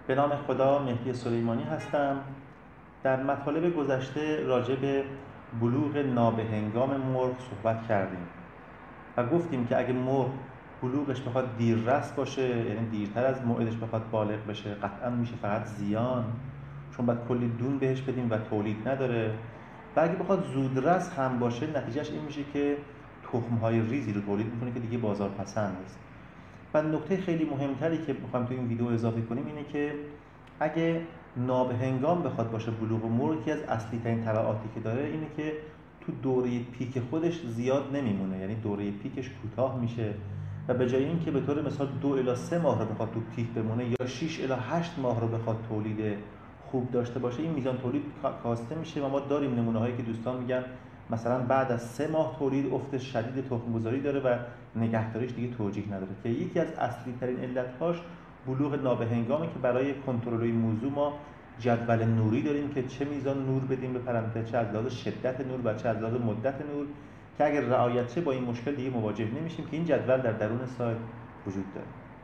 به نام خدا، مهدی سلیمانی هستم. در مطالب گذشته راجع به بلوغ نابهنگام مرغ صحبت کردیم و گفتیم که اگه مرغ بلوغش بخواد دیررس باشه، یعنی دیرتر از موعدش بخواد بالغ بشه، قطعا میشه فقط زیان، چون باید کلی دون بهش بدیم و تولید نداره. و اگه بخواد زودرس هم باشه، نتیجهش این میشه که تخم‌های ریزی رو تولید میکنه که دیگه بازارپسند نیست. و نکته خیلی مهمتری که میخوایم تو این ویدیو اضافه کنیم اینه که اگه نابهنگام بخواد باشه بلوغ مرغ، یکی از اصلی ترین تبعاتی که داره اینه که تو دوره پیک خودش زیاد نمیمونه، یعنی دوره پیکش کوتاه میشه و به جای اینکه به طور مثال 2 الی 3 ماه رو بخواد تو پیک بمونه یا 6 الی 8 ماه رو بخواد تولید خوب داشته باشه، این میزان تولید کاسته میشه. و ما داریم نمونه هایی که دوستان میگن مثلا بعد از 3 ماه تولید افت شدید تخم‌گذاری داره و نگهداریش دیگه توجیه نداره، که یکی از اصلی ترین علت‌هاش بلوغ نابهنگامه که برای کنترل این موضوع ما جدول نوری داریم که چه میزان نور بدیم به پرنده، چه از لحاظ شدت نور و چه از لحاظ مدت نور، که اگر رعایت شه با این مشکل دیگه مواجه نمیشیم، که این جدول در درون سایت وجود داره.